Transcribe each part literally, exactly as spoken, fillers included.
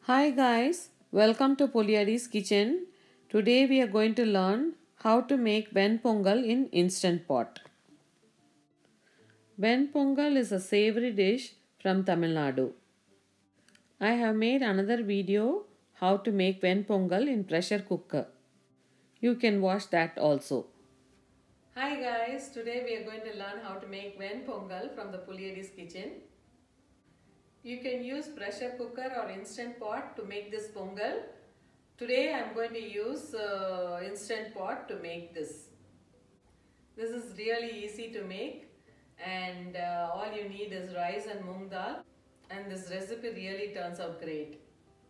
Hi guys, welcome to Poliari's kitchen. Today we are going to learn how to make Ven Pongal in Instant Pot. Ven Pongal is a savory dish from Tamil Nadu. I have made another video how to make Ven Pongal in pressure cooker. You can watch that also. Hi guys, today we are going to learn how to make Ven Pongal from the Poliari's kitchen. You can use pressure cooker or instant pot to make this pongal. Today I am going to use uh, instant pot to make this. This is really easy to make and uh, all you need is rice and moong dal, and this recipe really turns out great.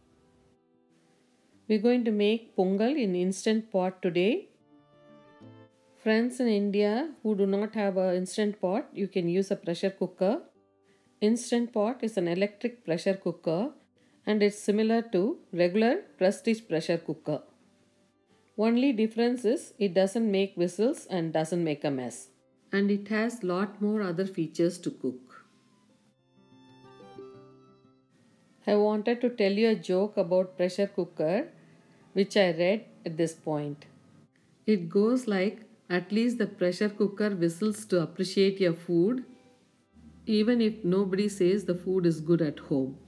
We're going to make pongal in instant pot today. Friends in India who do not have an instant pot, you can use a pressure cooker. Instant pot is an electric pressure cooker and it's similar to regular prestige pressure cooker. Only difference is it doesn't make whistles and doesn't make a mess. And it has lot more other features to cook. I wanted to tell you a joke about pressure cooker which I read at this point. It goes like, at least the pressure cooker whistles to appreciate your food, even if nobody says the food is good at home.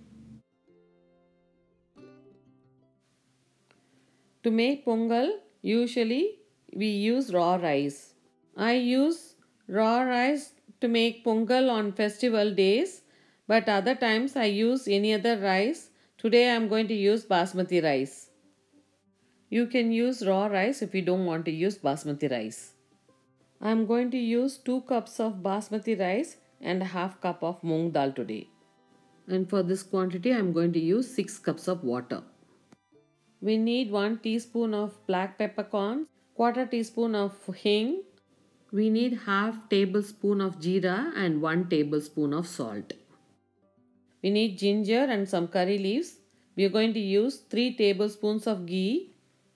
To make pongal, usually we use raw rice. I use raw rice to make pongal on festival days, but other times I use any other rice. Today I am going to use basmati rice. You can use raw rice if you don't want to use basmati rice. I am going to use two cups of basmati rice and a half cup of moong dal today. And for this quantity I am going to use six cups of water. We need one teaspoon of black peppercorns, quarter teaspoon of hing. We need half tablespoon of jeera and one tablespoon of salt. We need ginger and some curry leaves. We are going to use three tablespoons of ghee.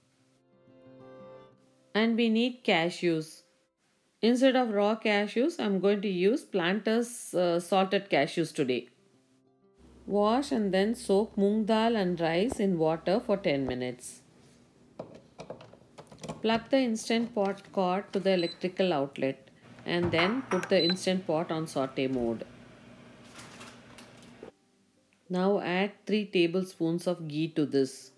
And we need cashews. Instead of raw cashews, I am going to use Planters uh, salted cashews today. Wash and then soak moong dal and rice in water for ten minutes. Plug the instant pot cord to the electrical outlet and then put the instant pot on saute mode. Now add three tablespoons of ghee to this.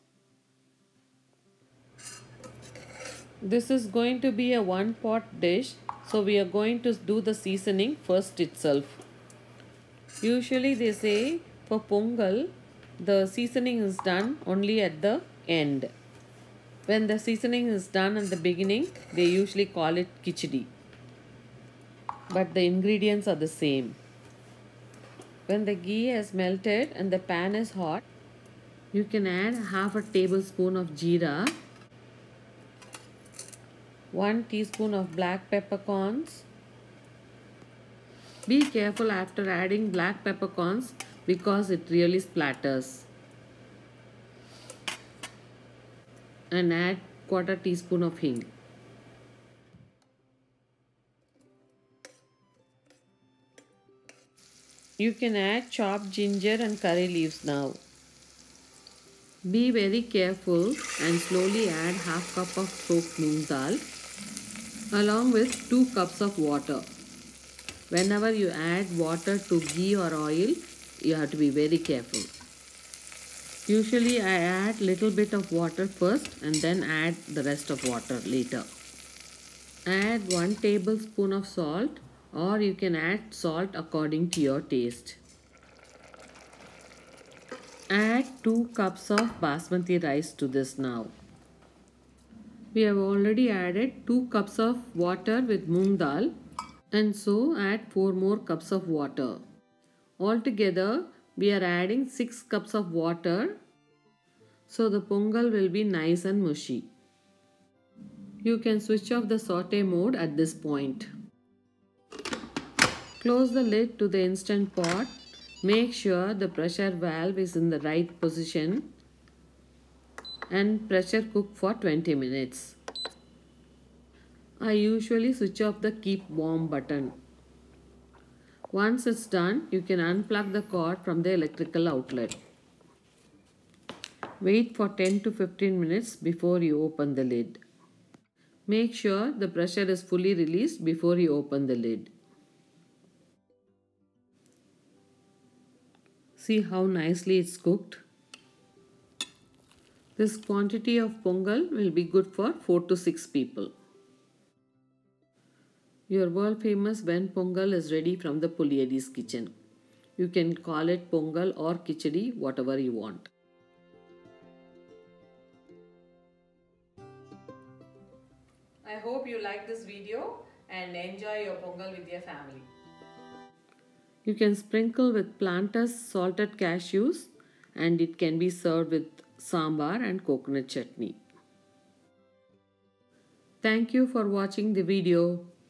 This is going to be a one pot dish, so we are going to do the seasoning first itself. Usually they say for pongal, the seasoning is done only at the end. When the seasoning is done at the beginning, they usually call it khichdi. But the ingredients are the same. When the ghee has melted and the pan is hot, you can add half a tablespoon of jeera, one teaspoon of black peppercorns. Be careful after adding black peppercorns because it really splatters. And add quarter teaspoon of hing. You can add chopped ginger and curry leaves now. Be very careful and slowly add half cup of soaked moong dal along with two cups of water. Whenever you add water to ghee or oil, you have to be very careful. Usually I add little bit of water first and then add the rest of water later. Add one tablespoon of salt, or you can add salt according to your taste. Add two cups of basmati rice to this now. We have already added two cups of water with moong dal, and so add four more cups of water. Altogether we are adding six cups of water, so the pongal will be nice and mushy. You can switch off the saute mode at this point. Close the lid to the instant pot. Make sure the pressure valve is in the right position and pressure cook for twenty minutes. I usually switch off the keep warm button. Once it's done, you can unplug the cord from the electrical outlet. Wait for ten to fifteen minutes before you open the lid. Make sure the pressure is fully released before you open the lid. See how nicely it's cooked. This quantity of pongal will be good for four to six people. Your world famous ven pongal is ready from the Pulliyadi's kitchen. You can call it pongal or khichdi, whatever you want. I hope you like this video and enjoy your pongal with your family. You can sprinkle with Planters salted cashews and it can be served with sambar and coconut chutney. Thank you for watching the video.